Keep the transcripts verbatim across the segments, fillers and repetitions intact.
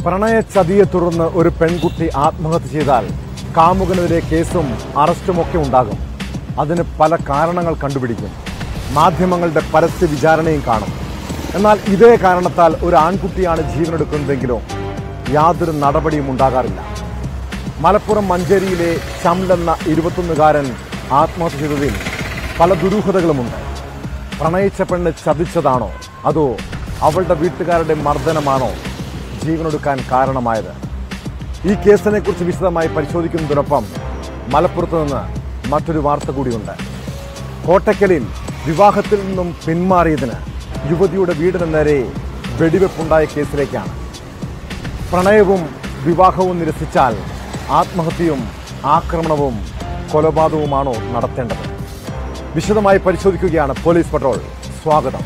പ്രണയച്ചതിയെ തുടർന്ന് ഒരു പെൺകുട്ടി ആത്മഹത്യ ചെയ്താൽ കാമുകനെതിരെ കേസും അറസ്റ്റുമൊക്കെ ഉണ്ടാകും. അതിന് പല കാരണങ്ങൾ കണ്ടുപിടിക്കും. മാധ്യമങ്ങളുടെ പരസ്യ വിചാരണയും കാണും. എന്നാൽ ഇതേ കാരണത്താൽ ഒരു ആൺകുട്ടിയാണ് ജീവനെടുക്കുന്നതെങ്കിലോ യാതൊരു നടപടിയും ഉണ്ടാകാറില്ല. മലപ്പുറം മഞ്ചേരിയിലെ ചംലെന്ന ഇരുപത്തൊന്നുകാരൻ ആത്മഹത്യ ചെയ്തതിൽ പല ദുരൂഹതകളുമുണ്ട്. പ്രണയിച്ച പെണ്ണ് ചതിച്ചതാണോ അതോ അവളുടെ വീട്ടുകാരുടെ മർദ്ദനമാണോ ജീവനൊടുക്കാൻ കാരണമായത്? ഈ കേസിനെ കുറിച്ച് വിശദമായി പരിശോധിക്കുന്നതിനൊപ്പം മലപ്പുറത്ത് നിന്ന് മറ്റൊരു വാർത്ത കൂടിയുണ്ട്. കോട്ടക്കലിൽ വിവാഹത്തിൽ നിന്നും പിന്മാറിയതിന് യുവതിയുടെ വീടിന് നേരെ വെടിവെപ്പുണ്ടായ കേസിലേക്കാണ്. പ്രണയവും വിവാഹവും നിരസിച്ചാൽ ആത്മഹത്യയും ആക്രമണവും കൊലപാതകവുമാണോ നടത്തേണ്ടത്? വിശദമായി പരിശോധിക്കുകയാണ് പോലീസ് പട്രോൾ. സ്വാഗതം.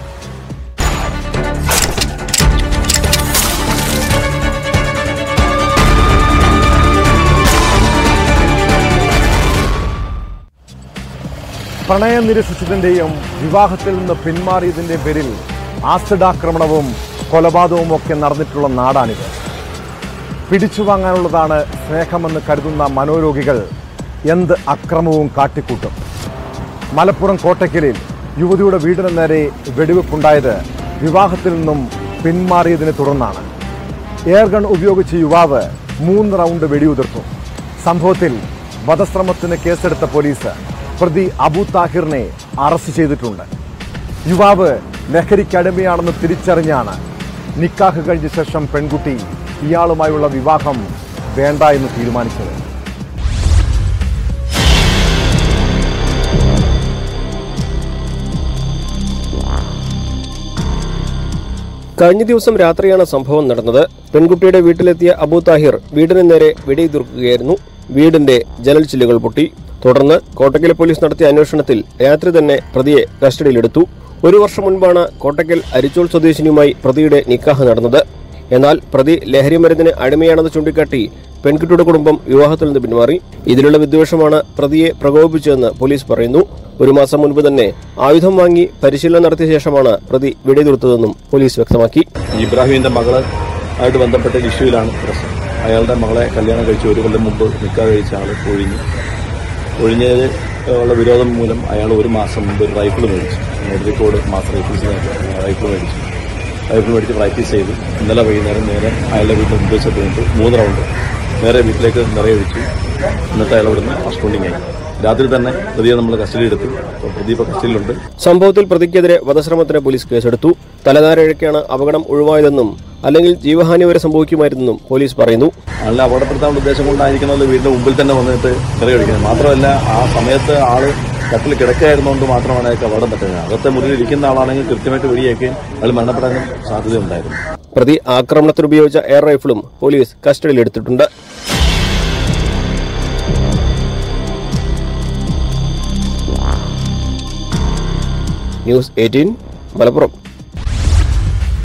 പ്രണയം നിരസിച്ചതിന്റെയും വിവാഹത്തിൽ നിന്ന് പിന്മാറിയതിന്റെയും പേരിൽ ആസിഡാക്രമണവും കൊലപാതകവും ഒക്കെ നടന്നിട്ടുള്ള നാടാണിത്. പിടിച്ചുവാങ്ങാനുള്ളതാണ് സ്നേഹമെന്ന് കരുതുന്ന മനോരോഗികൾ എന്ത് അക്രമവും കാട്ടിക്കൂട്ടും. മലപ്പുറം കോട്ടക്കലിൽ യുവതിയുടെ വീടിന് നേരെ വെടിവെപ്പുണ്ടായത് വിവാഹത്തിൽ നിന്നും പിന്മാറിയതിനെ തുടർന്നാണ്. എയർഗൺ ഉപയോഗിച്ച് യുവാവ് മൂന്ന് റൗണ്ട് വെടിയുതിർത്തു. സംഭവത്തിൽ വധശ്രമത്തിന് കേസെടുത്ത പോലീസ് പ്രതി അബു താഹിറിനെ അറസ്റ്റ് ചെയ്തിട്ടുണ്ട്. യുവാവ് ലഹരിക്കടിമയാണെന്ന് തിരിച്ചറിഞ്ഞാണ് നിക്കാഹ് കഴിഞ്ഞ ശേഷം പെൺകുട്ടി ഇയാളുമായുള്ള വിവാഹം വേണ്ട എന്ന് തീരുമാനിച്ചത്. കഴിഞ്ഞ ദിവസം രാത്രിയാണ് സംഭവം നടന്നത്. പെൺകുട്ടിയുടെ വീട്ടിലെത്തിയ അബു താഹിർ വീടിന് നേരെ വെടിയുതിർക്കുകയായിരുന്നു. വീടിന്റെ ജനൽ ചില്ലുകൾ പൊട്ടി. തുടർന്ന് കോട്ടക്കൽ പോലീസ് നടത്തിയ അന്വേഷണത്തിൽ രാത്രി തന്നെ പ്രതിയെ കസ്റ്റഡിയിലെടുത്തു. ഒരു വർഷം മുൻപാണ് കോട്ടക്കൽ അരിച്ചോൾ സ്വദേശിനിയുമായി പ്രതിയുടെ നിക്കാഹ് നടന്നത്. എന്നാൽ പ്രതി ലഹരി മരുന്നിന് അടിമയാണെന്ന് ചൂണ്ടിക്കാട്ടി പെൺകുട്ടിയുടെ കുടുംബം വിവാഹത്തിൽ നിന്ന് പിന്മാറി. ഇതിലുള്ള വിദ്വേഷമാണ് പ്രതിയെ പ്രകോപിപ്പിച്ചതെന്ന് പോലീസ് പറയുന്നു. ഒരു മാസം മുൻപ് തന്നെ ആയുധം വാങ്ങി പരിശീലനം നടത്തിയ ശേഷമാണ് പ്രതി വെടിയുതിർത്തതെന്നും പോലീസ് വ്യക്തമാക്കി. ഇബ്രാഹിമിന്റെ മകള് ആയിട്ട് ബന്ധപ്പെട്ട ഇഷ്യൂവിലാണ് പ്രശ്നം. അയാളുടെ മകളെ കല്യാണം കഴിച്ച് ഒരു കൊല്ലം മുമ്പ് നിക്കാഹ് കഴിച്ച ആള് ഒഴിഞ്ഞു ഒഴിഞ്ഞത് ഉള്ള വിരോധം മൂലം അയാൾ ഒരു മാസം മുമ്പ് ഒരു റൈഫിൾ മേടിച്ചു. മെഡിക്കോട് മാസ് റൈഫിൾസ് റൈഫിൾ മേടിച്ചു. റൈഫിൾ മേടിച്ച് പ്രാക്ടീസ് ചെയ്തു. ഇന്നലെ വൈകുന്നേരം നേരെ അയാളുടെ വീട്ടിൽ മുമ്പ് മൂന്ന് റൗണ്ട് നേരെ വീട്ടിലേക്ക് നിറയൊഴിച്ചു. എന്നിട്ട് അയാൾ ഇവിടുന്ന് ഹോസ്പിറ്റലിംഗ് ആയി. രാത്രി തന്നെ പ്രതിയെ നമ്മൾ കസ്റ്റഡി എടുത്തു. പ്രദീപ് കസ്റ്റഡിയിലുണ്ട്. സംഭവത്തിൽ പ്രതിക്കെതിരെ വധശ്രമത്തിന് പോലീസ് കേസെടുത്തു. തലനാരിഴയ്ക്കാണ് അപകടം ഒഴിവായതെന്നും അല്ലെങ്കിൽ ജീവഹാനി വരെ സംഭവിക്കുമായിരുന്നെന്നും പോലീസ് പറയുന്നു. ആളിനെ അപകടപ്പെടുത്താനുള്ള ഉദ്ദേശം കൊണ്ടായിരിക്കുന്നത് വീടിന്റെ മുമ്പിൽ തന്നെ വന്നിട്ട് നിറയൊഴിക്കുന്നത്. മാത്രമല്ല ആ സമയത്ത് ആള് കട്ടിൽ കിടക്കുകയായിരുന്നുകൊണ്ട് മാത്രമാണ് അയാൾക്ക് അപകടം പറ്റുന്നത്. അകത്തെ മുറിയിൽ ഇരിക്കുന്ന ആളാണെങ്കിൽ കൃത്യമായിട്ട് വെടിയേക്കുകയും അയാൾ മരണപ്പെടാനും സാധ്യതയുണ്ടായിരുന്നു. പ്രതി ആക്രമണത്തിന് ഉപയോഗിച്ച എയർ റൈഫിളും പോലീസ് കസ്റ്റഡിയിലെടുത്തിട്ടുണ്ട്. News eighteen Malappuram.